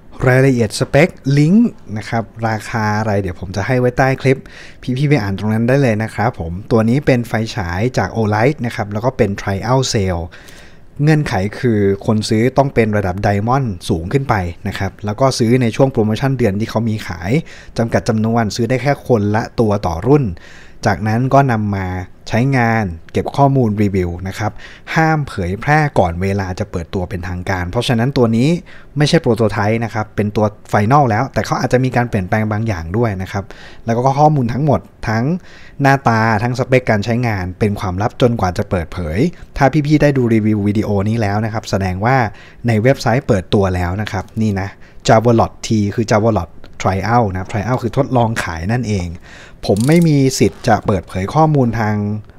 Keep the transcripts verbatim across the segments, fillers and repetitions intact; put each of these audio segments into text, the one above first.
รายละเอียดสเปคลิงก์นะครับราคาอะไรเดี๋ยวผมจะให้ไว้ใต้คลิปพี่ๆไปอ่านตรงนั้นได้เลยนะครับผมตัวนี้เป็นไฟฉายจาก Olight นะครับแล้วก็เป็น Trial Sale เงื่อนไขคือคนซื้อต้องเป็นระดับไดมอนด์สูงขึ้นไปนะครับแล้วก็ซื้อในช่วงโปรโมชั่นเดือนที่เขามีขายจำกัดจำนวนซื้อได้แค่คนละตัวต่อรุ่นจากนั้นก็นำมาใช้งานเก็บข้อมูลรีวิวนะครับห้ามเผยแพร่ก่อนเวลาจะเปิดตัวเป็นทางการเพราะฉะนั้นตัวนี้ไม่ใช่โปรโตไทป์นะครับเป็นตัวไฟนอลแล้วแต่เขาอาจจะมีการเปลี่ยนแปลงบางอย่างด้วยนะครับแล้วก็ข้อมูลทั้งหมดทั้งหน้าตาทั้งสเปคการใช้งานเป็นความลับจนกว่าจะเปิดเผยถ้าพี่ๆได้ดูรีวิววิดีโอนี้แล้วนะครับแสดงว่าในเว็บไซต์เปิดตัวแล้วนะครับนี่นะ Javalot T คือ Javalot Trial นะ Trial คือทดลองขายนั่นเองผมไม่มีสิทธิ์จะเปิดเผยข้อมูลทาง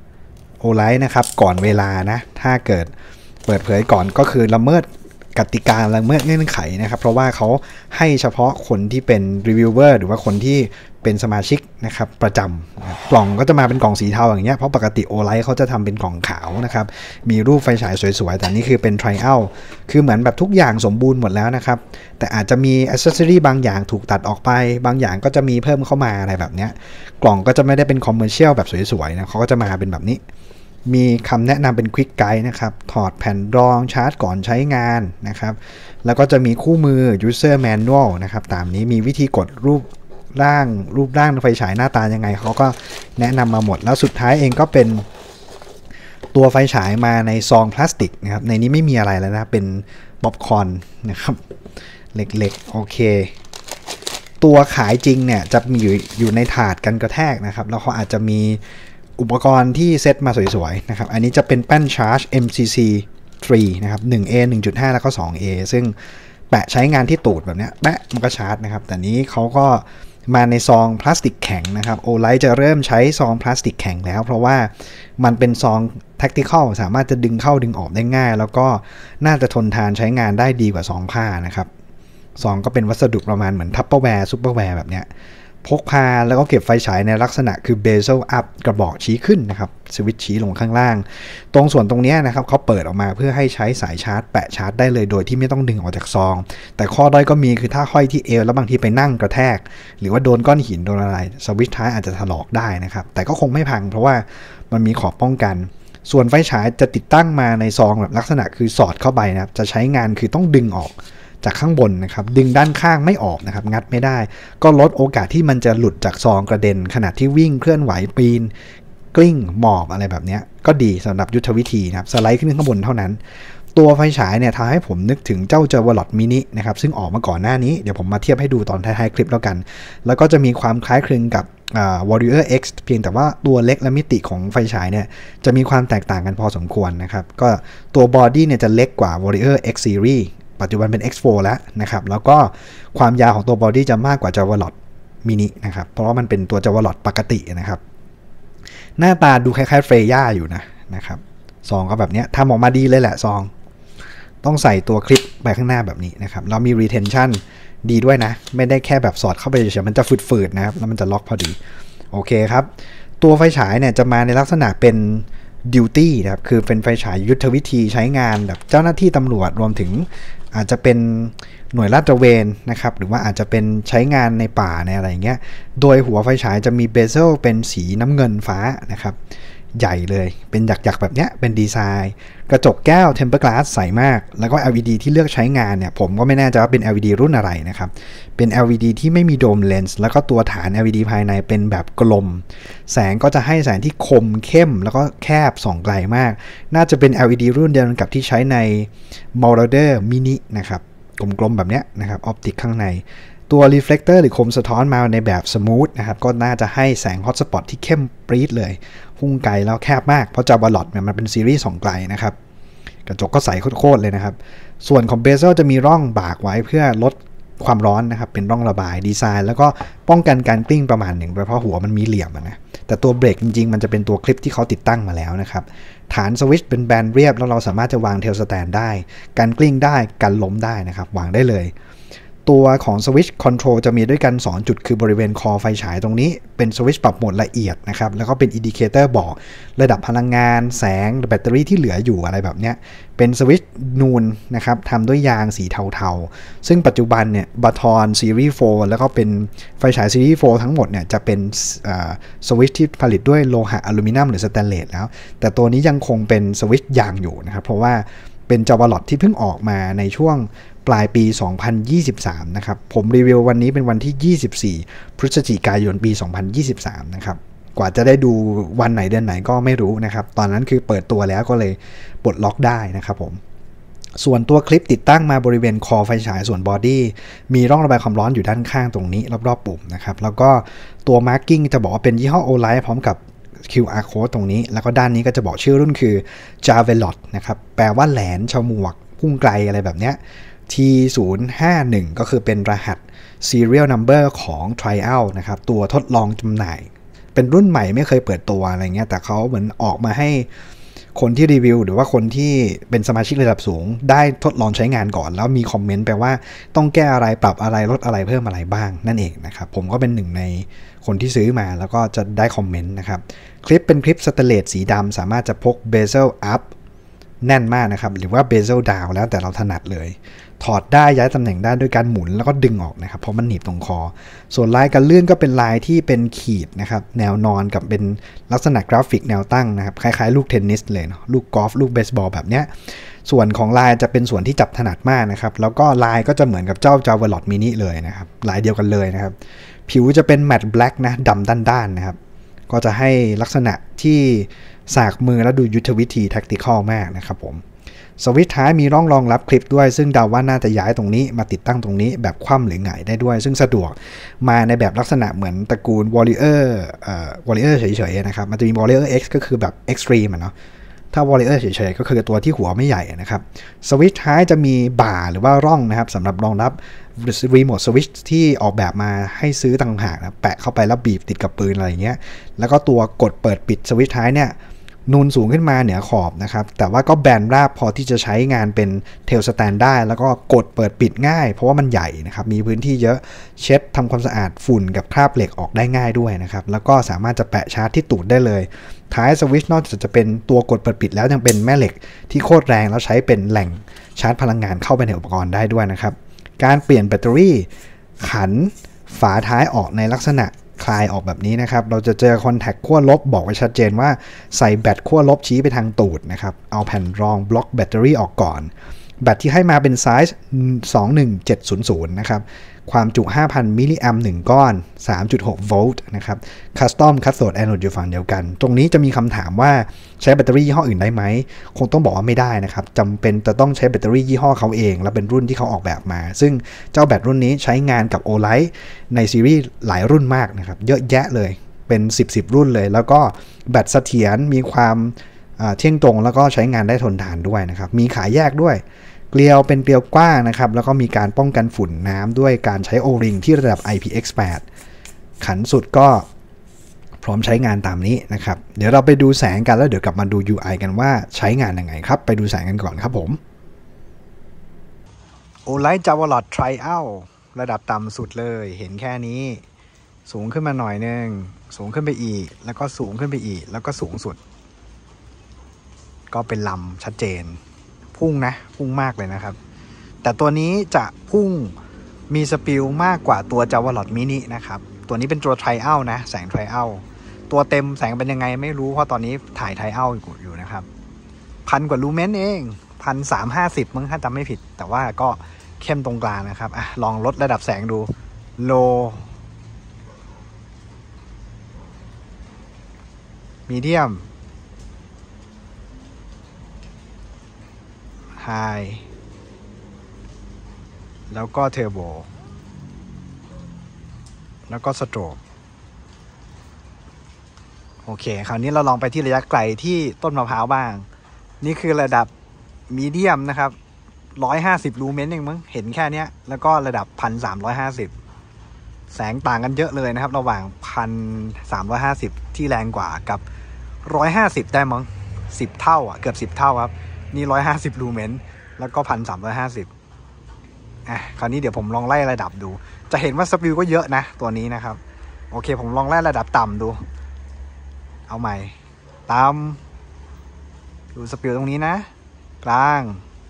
Olight นะครับก่อนเวลานะถ้าเกิดเปิดเผยก่อนก็คือละเมิดกติกาละเมิดเงื่อนไขนะครับเพราะว่าเขาให้เฉพาะคนที่เป็นรีวิวเวอร์หรือว่าคนที่เป็นสมาชิกนะครับประจำกล่องก็จะมาเป็นกล่องสีเทาอย่างเงี้ยเพราะปกติ Olight เขาจะทำเป็นกล่องขาวนะครับมีรูปไฟฉายสวยๆแต่นี่คือเป็น Trial คือเหมือนแบบทุกอย่างสมบูรณ์หมดแล้วนะครับแต่อาจจะมีอ c เซสซอรี่บางอย่างถูกตัดออกไปบางอย่างก็จะมีเพิ่มเข้ามาอะไรแบบเนี้ยกล่องก็จะไม่ได้เป็นคอมเมอร์เชียลแบบสวยๆนะเขาก็จะมาเป็นแบบนี้มีคำแนะนำเป็นควิกไกด์นะครับถอดแผ่นรองชาร์จก่อนใช้งานนะครับแล้วก็จะมีคู่มือ user manual นะครับตามนี้มีวิธีกดรูปร่างรูปร่างไฟฉายหน้าตายังไงเขาก็แนะนำมาหมดแล้วสุดท้ายเองก็เป็นตัวไฟฉายมาในซองพลาสติกนะครับในนี้ไม่มีอะไรแล้วนะเป็นป๊อปคอร์นนะครับเล็กๆโอเคตัวขายจริงเนี่ยจะมีอยู่อยู่ในถาดกันกระแทกนะครับแล้วเขาอาจจะมีอุปกรณ์ที่เซตมาสวยๆนะครับอันนี้จะเป็นแป้นชาร์จ เอ็ม ซี ซี สามนะครับ หนึ่ง เอ หนึ่งจุดห้า แล้วก็ สอง เอ ซึ่งแปะใช้งานที่ตูดแบบนี้แปะมันก็ชาร์จนะครับแต่นี้เขาก็มาในซองพลาสติกแข็งนะครับ Olight จะเริ่มใช้ซองพลาสติกแข็งแล้วเพราะว่ามันเป็นซอง tactical สามารถจะดึงเข้าดึงออกได้ง่ายแล้วก็น่าจะทนทานใช้งานได้ดีกว่าซองผ้านะครับซองก็เป็นวัสดุประมาณเหมือนทัพเปอร์แวร์ซุปเปอร์แวร์แบบเนี้ยพกพาแล้วก็เก็บไฟฉายในลักษณะคือ bezel up กระบอกชี้ขึ้นนะครับสวิตช์ชี้ลงข้างล่างตรงส่วนตรงนี้นะครับเขาเปิดออกมาเพื่อให้ใช้สายชาร์จแปะชาร์จได้เลยโดยที่ไม่ต้องดึงออกจากซองแต่ข้อด้อยก็มีคือถ้าห้อยที่เอวแล้วบางทีไปนั่งกระแทกหรือว่าโดนก้อนหินโดนอะไรสวิตช์ท้ายอาจจะถลอกได้นะครับแต่ก็คงไม่พังเพราะว่ามันมีขอบป้องกันส่วนไฟฉายจะติดตั้งมาในซองแบบลักษณะคือสอดเข้าไปนะครับจะใช้งานคือต้องดึงออกจากข้างบนนะครับดึงด้านข้างไม่ออกนะครับงัดไม่ได้ก็ลดโอกาสที่มันจะหลุดจากซองกระเด็นขณะที่วิ่งเคลื่อนไหวปีนกลิ้งหมอบอะไรแบบนี้ก็ดีสำหรับยุทธวิธีนะครับสไลด์ขึ้นข้างบนเท่านั้นตัวไฟฉายเนี่ยทำให้ผมนึกถึงเจ้า Javalot Mini นะครับซึ่งออกมาก่อนหน้านี้เดี๋ยวผมมาเทียบให้ดูตอนท้ายๆคลิปแล้วกันแล้วก็จะมีความคล้ายคลึงกับWarrior X เพียงแต่ว่าตัวเล็กและมิติของไฟฉายเนี่ยจะมีความแตกต่างกันพอสมควรนะครับก็ตัวบอดี้เนี่ยจะเล็กกว่า Warrior X Seriesปัจจุบันเป็น เอ็กซ์ โฟร์ แล้วนะครับแล้วก็ความยาวของตัวบอดี้จะมากกว่า Javalot Mini นะครับเพราะว่ามันเป็นตัว Javalot ปกตินะครับหน้าตาดูคล้ายๆเฟรย่าอยู่นะนะครับซองก็แบบนี้ทำออกมาดีเลยแหละซองต้องใส่ตัวคลิปไปข้างหน้าแบบนี้นะครับแล้วมี retention ดีด้วยนะไม่ได้แค่แบบสอดเข้าไปเฉยๆมันจะฝืดๆนะครับแล้วมันจะล็อกพอดีโอเคครับตัวไฟฉายเนี่ยจะมาในลักษณะเป็นดิวตี้นะครับคือเป็นไฟฉายยุทธวิธีใช้งานแบบเจ้าหน้าที่ตำรวจรวมถึงอาจจะเป็นหน่วยลาดตระเวนนะครับหรือว่าอาจจะเป็นใช้งานในป่าในอะไรอย่างเงี้ยโดยหัวไฟฉายจะมีเบเซลเป็นสีน้ำเงินฟ้านะครับใหญ่เลยเป็นหยักๆแบบเนี้ยเป็นดีไซน์กระจกแก้ว Tempered Glass ใสมากแล้วก็ แอล อี ดี ที่เลือกใช้งานเนี่ยผมก็ไม่แน่ใจว่าเป็น แอล อี ดี รุ่นอะไรนะครับเป็น แอล อี ดี ที่ไม่มีโดมเลนส์แล้วก็ตัวฐาน แอล อี ดี ภายในเป็นแบบกลมแสงก็จะให้แสงที่คมเข้มแล้วก็แคบส่องไกลมากน่าจะเป็น แอล อี ดี รุ่นเดียวกันกับที่ใช้ใน Marauder Mini นะครับกลมๆแบบเนี้ยนะครับออปติกข้างในตัว reflector หรือคมสะท้อนมาในแบบ smooth นะครับก็น่าจะให้แสง hotspot ที่เข้มปรี๊ดเลยพุ่งไกลแล้วแคบมากเพราะ Javalot เนี่ยมันเป็นซีรีส์ส่องไกลนะครับกระจกก็ใสโคตรๆเลยนะครับส่วนของ bezel จะมีร่องบากไว้เพื่อลดความร้อนนะครับเป็นร่องระบายดีไซน์แล้วก็ป้องกันการกลิ้งประมาณหนึ่งเพราะหัวมันมีเหลี่ยมนะแต่ตัวเบรกจริงๆมันจะเป็นตัวคลิปที่เขาติดตั้งมาแล้วนะครับฐานสวิตช์เป็นแบนเรียบแล้วเราสามารถจะวางเทลสแตนได้การกลิ้งได้การล้มได้นะครับวางได้เลยตัวของสวิตช์คอนโทรลจะมีด้วยกันสองจุดคือบริเวณคอไฟฉายตรงนี้เป็นสวิตช์ปรับโหมดละเอียดนะครับแล้วก็เป็นอินดิเคเตอร์บอกระดับพลังงานแสงแบตเตอรี่ที่เหลืออยู่อะไรแบบนี้เป็นสวิตช์นูนนะครับทำด้วยยางสีเทาๆซึ่งปัจจุบันเนี่ยบาทอนซีรีส์โฟร์แล้วก็เป็นไฟฉายซีรีส์โฟร์ทั้งหมดเนี่ยจะเป็นสวิตช์ที่ผลิตด้วยโลหะอลูมิเนียมหรือสแตนเลสแล้วแต่ตัวนี้ยังคงเป็นสวิตช์ยางอยู่นะครับเพราะว่าเป็นจาวาลอตที่เพิ่งออกมาในช่วงปลายปีสองพันยี่สิบสามนะครับผมรีวิววันนี้เป็นวันที่ยี่สิบสี่พฤศจิกายนปีสองพันยี่สิบสามนะครับกว่าจะได้ดูวันไหนเดือนไหนก็ไม่รู้นะครับตอนนั้นคือเปิดตัวแล้วก็เลยปลดล็อกได้นะครับผมส่วนตัวคลิปติดตั้งมาบริเวณคอไฟฉายส่วนบอดี้มีร่องระบายความร้อนอยู่ด้านข้างตรงนี้รอบๆปุ่มนะครับแล้วก็ตัวมาร์กิ้งจะบอกว่าเป็นยี่ห้อ Olight พร้อมกับ คิว อาร์ Code ตรงนี้แล้วก็ด้านนี้ก็จะบอกชื่อรุ่นคือ Javelot นะครับแปลว่าแหลนฉมวกพุ่งไกลอะไรแบบเนี้ยที ศูนย์ห้าหนึ่ง ก็คือเป็นรหัส Serial Number ของ Trial นะครับตัวทดลองจำหน่ายเป็นรุ่นใหม่ไม่เคยเปิดตัวอะไรเงี้ยแต่เขาเหมือนออกมาให้คนที่รีวิวหรือว่าคนที่เป็นสมาชิกระดับสูงได้ทดลองใช้งานก่อนแล้วมีคอมเมนต์ไปว่าต้องแก้อะไรปรับอะไรลดอะไรเพิ่มอะไรบ้างนั่นเองนะครับผมก็เป็นหนึ่งในคนที่ซื้อมาแล้วก็จะได้คอมเมนต์นะครับคลิปเป็นคลิปสเตนเลสสีดำสามารถจะพกเบเซลอัพแน่นมากนะครับหรือว่าเบเซลดาวแล้วแต่เราถนัดเลยถอดได้ย้ายตำแหน่งได้ด้วยการหมุนแล้วก็ดึงออกนะครับเพราะมันหนีบตรงคอส่วนลายการเลื่อนก็เป็นลายที่เป็นขีดนะครับแนวนอนกับเป็นลักษณะกราฟิกแนวตั้งนะครับคล้ายๆลูกเทนนิสเลยเนาะลูกกอล์ฟลูกเบสบอลแบบเนี้ยส่วนของลายจะเป็นส่วนที่จับถนัดมากนะครับแล้วก็ลายก็จะเหมือนกับเจ้า Javelot Mini เลยนะครับลายเดียวกันเลยนะครับผิวจะเป็นแมตต์แบล็กนะดำด้านๆนะครับก็จะให้ลักษณะที่สากมือและดูยุทธวิธีแท็กติคอลมากนะครับผมสวิตช์ท้ายมีร่องรองรับคลิปด้วยซึ่งเดาว่าน่าจะย้ายตรงนี้มาติดตั้งตรงนี้แบบคว่ำหรือหงายได้ด้วยซึ่งสะดวกมาในแบบลักษณะเหมือนตระกูล Warrior เอ่อ Warrior เฉยๆนะครับมันจะมี Warrior X ก็คือแบบ Extreme อ่ะเนาะถ้า Warrior เฉยๆก็คือตัวที่หัวไม่ใหญ่นะครับสวิตช์ท้ายจะมีบ่าหรือว่าร่องนะครับสำหรับรองรับรีโมทสวิตช์ที่ออกแบบมาให้ซื้อต่างหากนะแปะเข้าไปแล้วบีบติดกับปืนอะไรอย่างเงี้ยแล้วก็ตัวกดเปิดปิดสวิตช์ท้ายเนี่ยนูนสูงขึ้นมาเหนือขอบนะครับแต่ว่าก็แบนราบพอที่จะใช้งานเป็นเทลสแตนได้แล้วก็กดเปิดปิดง่ายเพราะว่ามันใหญ่นะครับมีพื้นที่เยอะเช็ดทำความสะอาดฝุ่นกับคราบเหล็กออกได้ง่ายด้วยนะครับแล้วก็สามารถจะแปะชาร์จที่ตูดได้เลยท้ายสวิตช์นอกจากจะเป็นตัวกดเปิดปิดแล้วยังเป็นแม่เหล็กที่โคตรแรงแล้วใช้เป็นแหล่งชาร์จพลังงานเข้าไปในอุปกรณ์ได้ด้วยนะครับการเปลี่ยนแบตเตอรี่ขันฝาท้ายออกในลักษณะคลายออกแบบนี้นะครับเราจะเจอคอนแทคขั้วลบบอกไว้ชัดเจนว่าใส่แบตขั้วลบชี้ไปทางตูดนะครับเอาแผ่นรองบล็อกแบตเตอรี่ออกก่อนแบตที่ให้มาเป็นไซส์สองหนึ่งเจ็ดศูนย์ศูนย์นะครับความจุ ห้าพัน มิลลิแอมป์หนึ่งก้อน สามจุดหก โวลต์นะครับคัสตอมคัสโทดแอนโอดอยู่ฝั่งเดียวกันตรงนี้จะมีคำถามว่าใช้แบตเตอรี่ยี่ห้ออื่นได้ไหมคงต้องบอกว่าไม่ได้นะครับจำเป็นจะต้องใช้แบตเตอรี่ยี่ห้อเขาเองและเป็นรุ่นที่เขาออกแบบมาซึ่งเจ้าแบตรุ่นนี้ใช้งานกับ Olight ในซีรีส์หลายรุ่นมากนะครับเยอะแยะเลยเป็นสิบ สิบรุ่นเลยแล้วก็แบตเสถียรมีความเที่ยงตรงแล้วก็ใช้งานได้ทนทานด้วยนะครับมีขายแยกด้วยเกลียวเป็นเกลียวกว้างนะครับแล้วก็มีการป้องกันฝุ่นน้ำด้วยการใช้ O-ring ที่ระดับ ไอ พี เอ็กซ์ แปด ขันสุดก็พร้อมใช้งานตามนี้นะครับเดี๋ยวเราไปดูแสงกันแล้วเดี๋ยวกลับมาดู ยู ไอ กันว่าใช้งานยังไงครับไปดูแสงกันก่อนครับผม Olight Javelot Trial ระดับต่ำสุดเลยเห็นแค่นี้สูงขึ้นมาหน่อยนึงสูงขึ้นไปอีกแล้วก็สูงขึ้นไปอีกแล้วก็สูงสุดก็เป็นลำชัดเจนพุ่งนะพุ่งมากเลยนะครับแต่ตัวนี้จะพุ่งมีสปิลมากกว่าตัว Javelot Mini นะครับตัวนี้เป็นตัว Trial นะแสง Trial ตัวเต็มแสงเป็นยังไงไม่รู้เพราะตอนนี้ถ่าย Trial อยู่นะครับพันกว่าลูเมนเองพันสามห้าสิบมั้งถ้าจำไม่ผิดแต่ว่าก็เข้มตรงกลางนะครับอ่ะลองลดระดับแสงดูโลมีเดียมไฮแล้วก็เทอร์โบแล้วก็สโตรกโอเคคราวนี้เราลองไปที่ระยะไกลที่ต้นมะพร้าวบ้างนี่คือระดับมีเดียมนะครับหนึ่งร้อยห้าสิบลูเมนเองมั้งเห็นแค่นี้แล้วก็ระดับ หนึ่งพันสามร้อยห้าสิบ แสงต่างกันเยอะเลยนะครับระหว่าง หนึ่งพันสามร้อยห้าสิบ ที่แรงกว่ากับหนึ่งร้อยห้าสิบได้มั้งสิบเท่าอ่ะเกือบสิบเท่าครับนี่หนึ่งร้อยห้าสิบลูเมนแล้วก็ หนึ่งพันสามร้อยห้าสิบอ่ะคราวนี้เดี๋ยวผมลองไล่ระดับดูจะเห็นว่าสปิลก็เยอะนะตัวนี้นะครับโอเคผมลองไล่ระดับต่ำดูเอาใหม่ต่ำดูสปิลตรงนี้นะกลาง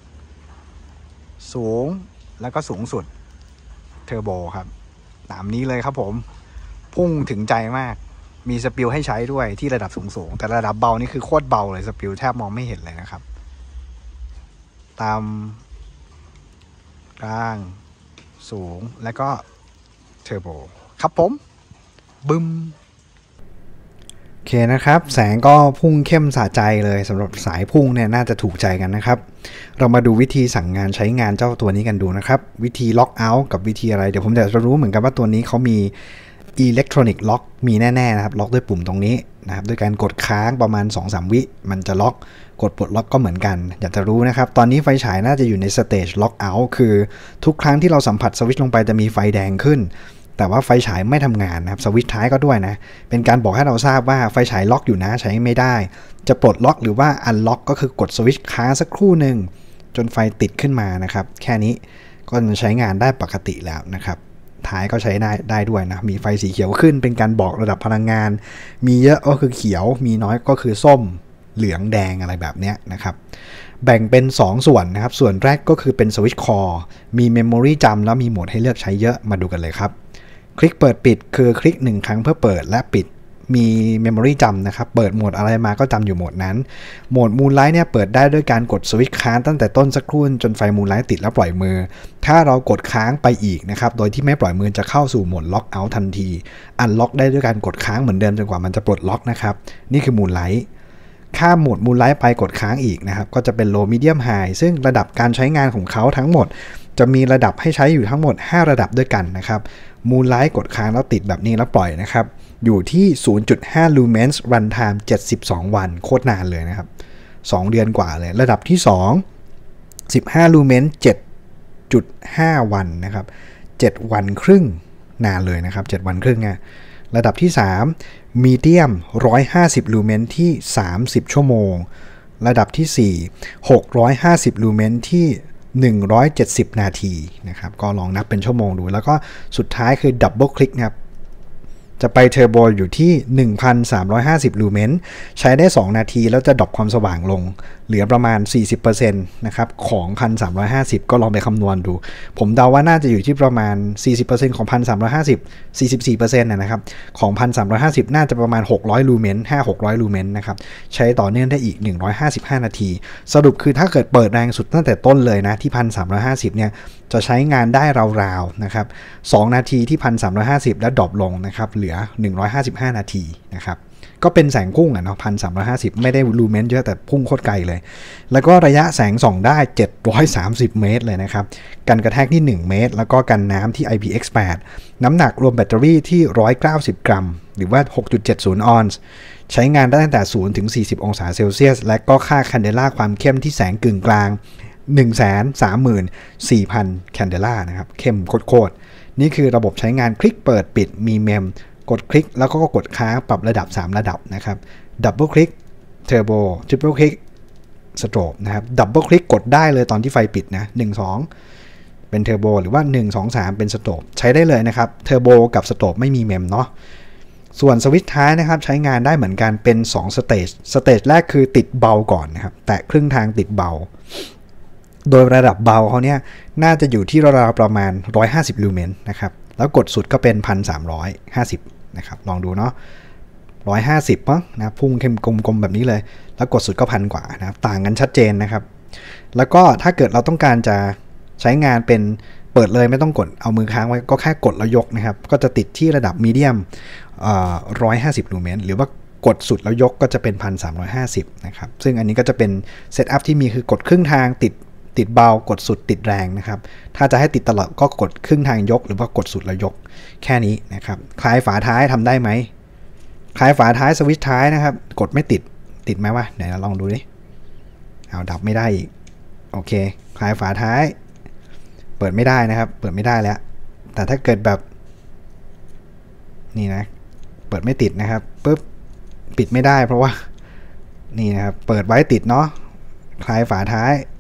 สูงแล้วก็สูงสุดเทอร์โบครับตามนี้เลยครับผมพุ่งถึงใจมากมีสปิลให้ใช้ด้วยที่ระดับสูงๆแต่ระดับเบานี่คือโคตรเบาเลยสปิลแทบมองไม่เห็นเลยนะครับตามกลางสูงแล้วก็เทอร์โบครับผมบึ้มโอเคนะครับแสงก็พุ่งเข้มสะใจเลยสำหรับสายพุ่งเนี่ยน่าจะถูกใจกันนะครับเรามาดูวิธีสั่งงานใช้งานเจ้าตัวนี้กันดูนะครับวิธีล็อกเอาท์กับวิธีอะไรเดี๋ยวผมอยากจะรู้เหมือนกันว่าตัวนี้เขามีอิเล็กทรอนิกส์ล็อกมีแน่ๆนะครับล็อกด้วยปุ่มตรงนี้นะครับด้วยการกดค้างประมาณ สองถึงสาม วิมันจะล็อกกดปลดล็อกก็เหมือนกันอยากจะรู้นะครับตอนนี้ไฟฉายน่าจะอยู่ในสเตจล็อกเอาท์คือทุกครั้งที่เราสัมผัสสวิตช์ลงไปจะมีไฟแดงขึ้นแต่ว่าไฟฉายไม่ทำงานนะครับสวิตช์ท้ายก็ด้วยนะเป็นการบอกให้เราทราบว่าไฟฉายล็อกอยู่นะใช้ไม่ได้จะปลดล็อกหรือว่าอันล็อกก็คือกดสวิตช์ค้างสักครู่หนึ่งจนไฟติดขึ้นมานะครับแค่นี้ก็จะใช้งานได้ปกติแล้วนะครับท้ายก็ใช้ได้ได้ด้วยนะมีไฟสีเขียวขึ้นเป็นการบอกระดับพลังงานมีเยอะก็คือเขียวมีน้อยก็คือส้มเหลืองแดงอะไรแบบนี้นะครับแบ่งเป็นสองส่วนนะครับส่วนแรกก็คือเป็นสวิตช์คอร์มีเมมโมรีจำแล้วมีโหมดให้เลือกใช้เยอะมาดูกันเลยครับคลิกเปิดปิดคือคลิกหนึ่งครั้งเพื่อเปิดและปิดมีเมมโมรีจำนะครับเปิดโหมดอะไรมาก็จำอยู่โหมดนั้นโหมดมูนไลท์เนี่ยเปิดได้ด้วยการกดสวิตช์ค้างตั้งแต่ต้นสักครู่จนไฟมูนไลท์ติดแล้วปล่อยมือถ้าเรากดค้างไปอีกนะครับโดยที่ไม่ปล่อยมือจะเข้าสู่โหมดล็อกเอาท์ทันทีอันล็อกได้ด้วยการกดค้างเหมือนเดิมจนกว่ามันจะปลดล็อกนะครับนี่คือมูนไลท์ข้ามโหมดมูนไลท์ไปกดค้างอีกนะครับก็จะเป็น low medium high ซึ่งระดับการใช้งานของเขาทั้งหมดจะมีระดับให้ใช้อยู่ทั้งหมดห้าระดับด้วยกันนะครับมูนไลท์กดค้างแล้วติดแบบนี้แล้วปล่อยนะครับอยู่ที่ ศูนย์จุดห้า lumens run time เจ็ดสิบสองวันโคตรนานเลยนะครับสองเดือนกว่าเลยระดับที่สอง สิบห้า lumens เจ็ดจุดห้า วันนะครับเจ็ดวันครึ่งนานเลยนะครับเจ็ดวันครึ่งไงระดับที่สาม medium หนึ่งร้อยห้าสิบ lumen ที่สามสิบชั่วโมงระดับที่สี่ หกร้อยห้าสิบ lumen ที่หนึ่งร้อยเจ็ดสิบนาทีนะครับก็ลองนับเป็นชั่วโมงดูแล้วก็สุดท้ายคือดับเบิลคลิกนะครับจะไปเทอร์โบอยู่ที่ หนึ่งพันสามร้อยห้าสิบ ลูเมนใช้ได้สองนาทีแล้วจะดรอปความสว่างลงเหลือประมาณ สี่สิบเปอร์เซ็นต์ นะครับของ หนึ่งพันสามร้อยห้าสิบ ก็ลองไปคำนวณดูผมเดาว่าน่าจะอยู่ที่ประมาณ สี่สิบเปอร์เซ็นต์ ของ หนึ่งพันสามร้อยห้าสิบ สี่สิบสี่เปอร์เซ็นต์ นะครับของ หนึ่งพันสามร้อยห้าสิบ น่าจะประมาณหกร้อยลูเมน ห้าถึงหกร้อย ลูเมนนะครับใช้ต่อเนื่องได้อีกหนึ่งร้อยห้าสิบห้านาทีสรุปคือถ้าเกิดเปิดแรงสุดตั้งแต่ต้นเลยนะที่ หนึ่งพันสามร้อยห้าสิบ เนี่ยจะใช้งานได้ราวๆนะครับสองนาทีที่ หนึ่งพันสามร้อยห้าสิบ แล้วดรอปลงนะครับเหลือหนึ่งร้อยห้าสิบห้านาทีนะครับก็เป็นแสงพุ่งอ่ะเนาะ หนึ่งพันสามร้อยห้าสิบ ไม่ได้ลูเมนเยอะแต่พุ่งโคตรไกลเลยแล้วก็ระยะแสงส่องได้เจ็ดร้อยสามสิบเมตรเลยนะครับกันกระแทกที่หนึ่งเมตรแล้วก็กันน้ำที่ ไอ พี เอ็กซ์ แปด น้ำหนักรวมแบตเตอรี่ที่หนึ่งร้อยเก้าสิบกรัมหรือว่า หกจุดเจ็ดศูนย์ ออนซ์ใช้งานได้ตั้งแต่ศูนย์ถึงสี่สิบองศาเซลเซียสและก็ค่าแคนเดล่าความเข้มที่แสงกึ่งกลาง หนึ่งแสนสามหมื่นสี่พัน แคนเดล่านะครับเข้มโคตรๆนี่คือระบบใช้งานคลิกเปิดปิดมีเมมกดคลิกแล้วก็กดค้างปรับระดับสามระดับนะครับดับเบิลคลิกเทอร์โบทริปเปิลคลิกสโตรบนะครับดับเบิลคลิกกดได้เลยตอนที่ไฟปิดนะหนึ่ง สองเป็นเทอร์โบหรือว่าหนึ่ง สอง สามเป็นสโตรบใช้ได้เลยนะครับเทอร์โบกับสโตรบไม่มีเมมเนาะส่วนสวิตช์ท้ายนะครับใช้งานได้เหมือนกันเป็นสองสเตจสเตจแรกคือติดเบาก่อนนะครับแตะครึ่งทางติดเบาโดยระดับเบาเขาเนี่ยน่าจะอยู่ที่ราวๆประมาณหนึ่งร้อยห้าสิบลูเมนนะครับแล้วกดสุดก็เป็น หนึ่งพันสามร้อยห้าสิบ นะครับลองดูเนาะหนึ่งร้อยห้าสิบมั้งนะพุ่งเข้มกลมๆแบบนี้เลยแล้วกดสุดก็พันกว่านะครับต่างกันชัดเจนนะครับแล้วก็ถ้าเกิดเราต้องการจะใช้งานเป็นเปิดเลยไม่ต้องกดเอามือค้างไว้ก็แค่กดแล้วยกนะครับก็จะติดที่ระดับมีเดียมเอ่อหนึ่งร้อยห้าสิบลูเมนหรือว่ากดสุดแล้วยกก็จะเป็น หนึ่งพันสามร้อยห้าสิบ นะครับซึ่งอันนี้ก็จะเป็นเซตอัพที่มีคือกดครึ่งทางติดติดเบากดสุดติดแรงนะครับถ้าจะให้ติดตลอดก็กดครึ่งทางยกหรือว่ากดสุดแล้วยกแค่นี้นะครับคลายฝาท้ายทำได้ไหมคลายฝาท้ายสวิตช์ท้ายนะครับกดไม่ติดติดไหมวะไหนลองดูดิเอาดับไม่ได้อีกโอเคคลายฝาท้ายเปิดไม่ได้นะครับเปิดไม่ได้แล้วแต่ถ้าเกิดแบบนี่นะเปิดไม่ติดนะครับปุ๊บปิดไม่ได้เพราะว่านี่นะครับเปิดไว้ติดเนาะคลายฝาท้าย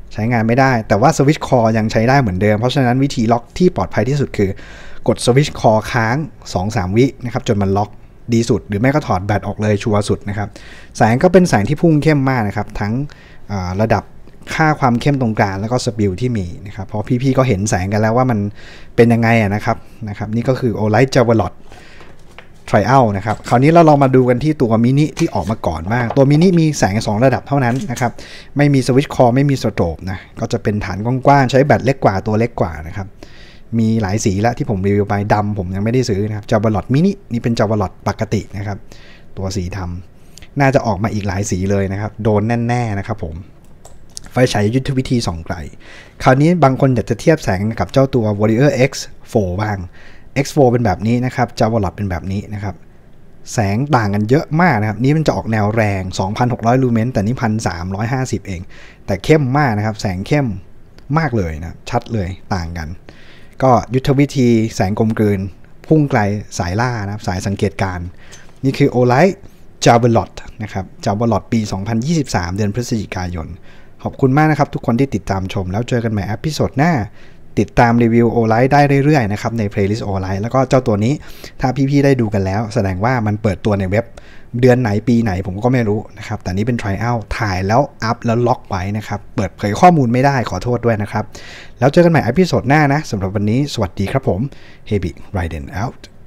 ใช้งานไม่ได้แต่ว่าสวิตช์คอยังใช้ได้เหมือนเดิมเพราะฉะนั้นวิธีล็อกที่ปลอดภัยที่สุดคือกดสวิตช์คอค้าง สองถึงสาม วินะครับจนมันล็อกดีสุดหรือไม่ก็ถอดแบตออกเลยชัวร์สุดนะครับแสงก็เป็นแสงที่พุ่งเข้มมากนะครับทั้งระดับค่าความเข้มตรงกลางแล้วก็สปิลที่มีนะครับเพราะพี่ๆก็เห็นแสงกันแล้วว่ามันเป็นยังไงนะครับนะครับนี่ก็คือ Olight Javelot Trial นะครับคราวนี้เราลองมาดูกันที่ตัวมินิที่ออกมาก่อนบ้างตัวมินิมีแสงสองระดับเท่านั้นนะครับไม่มีสวิตช์คอไม่มีสโตรบนะก็จะเป็นฐานกว้างๆใช้แบตเล็กกว่าตัวเล็กกว่านะครับมีหลายสีแล้วที่ผมรีวิวไปดำผมยังไม่ได้ซื้อนะครับ Javelot Mini นี่เป็น Javelot ปกตินะครับตัวสีดำน่าจะออกมาอีกหลายสีเลยนะครับโดนแน่ๆนะครับผมไฟฉายยุทธวิธีส่องไกลคราวนี้บางคนอยากจะเทียบแสงกับเจ้าตัว Warrior เอ็กซ์ โฟร์ บ้าง เอ็กซ์ โฟร์ เป็นแบบนี้นะครับ Javelot เป็นแบบนี้นะครับแสงต่างกันเยอะมากนะครับนี้มันจะออกแนวแรง สองพันหกร้อย ลูเมนแต่นี่ หนึ่งพันสามร้อยห้าสิบ เองแต่เข้มมากนะครับแสงเข้มมากเลยนะชัดเลยต่างกันก็ยุทธวิธีแสงกลมกลืนพุ่งไกลสายล่านะครับสายสังเกตการนี่คือ Olight Javelot นะครับ Javelot ปี สองพันยี่สิบสาม เดือนพฤศจิกายนขอบคุณมากนะครับทุกคนที่ติดตามชมแล้วเจอกันใหม่เอพิโซดหน้าติดตามรีวิว Olight ได้เรื่อยๆนะครับใน playlist Olight แล้วก็เจ้าตัวนี้ถ้าพี่ๆได้ดูกันแล้วแสดงว่ามันเปิดตัวในเว็บเดือนไหนปีไหนผมก็ไม่รู้นะครับแต่นี้เป็น trial ถ่ายแล้วอัพแล้วล็อกไว้นะครับเปิดเผยข้อมูลไม่ได้ขอโทษด้วยนะครับแล้วเจอกันใหม่เอพิโซดหน้านะสำหรับวันนี้สวัสดีครับผม Hebi Raiden out